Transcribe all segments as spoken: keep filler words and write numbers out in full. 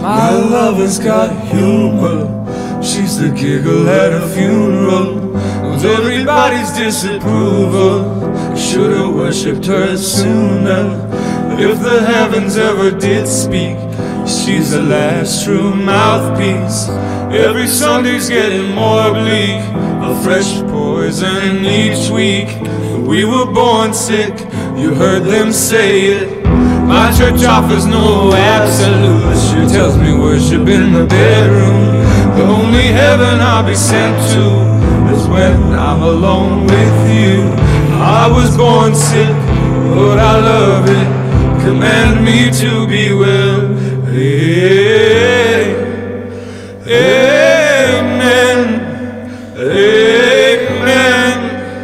My lover's got humor. She's the giggle at a funeral. With everybody's disapproval, should've worshipped her sooner. If the heavens ever did speak, she's the last true mouthpiece. Every Sunday's getting more bleak, a fresh poison each week. We were born sick, you heard them say it. My church offers no absolutes. She tells me worship in the bedroom. The only heaven I'll be sent to is when I'm alone with you. I was born sick, but I love it. Command me to be well. Amen. Amen. Amen.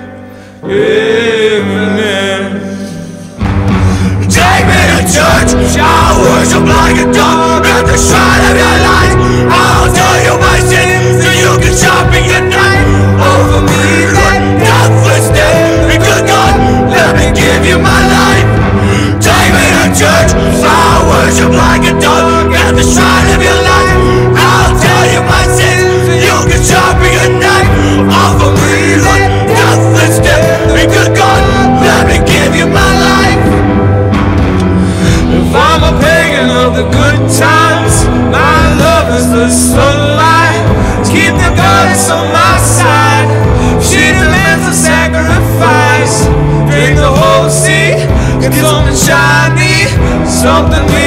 Amen. Take me to church, I'll worship like a dog at the shrine of your life. I'll tell you my sins, so you can sharpen your knife. Over me, let nothing stand. And good God, let me give you my life. Take me to church, I'll worship like a dog at the shrine of your life. I'll tell you my sins, so you can sharpen your knife. Over me, let nothing stand. And good God, let me give you my life. If I'm a pagan of the good times, my love is the sunlight. Keep the goddess on my side. She demands a sacrifice. Drink the whole sea, get something shiny, something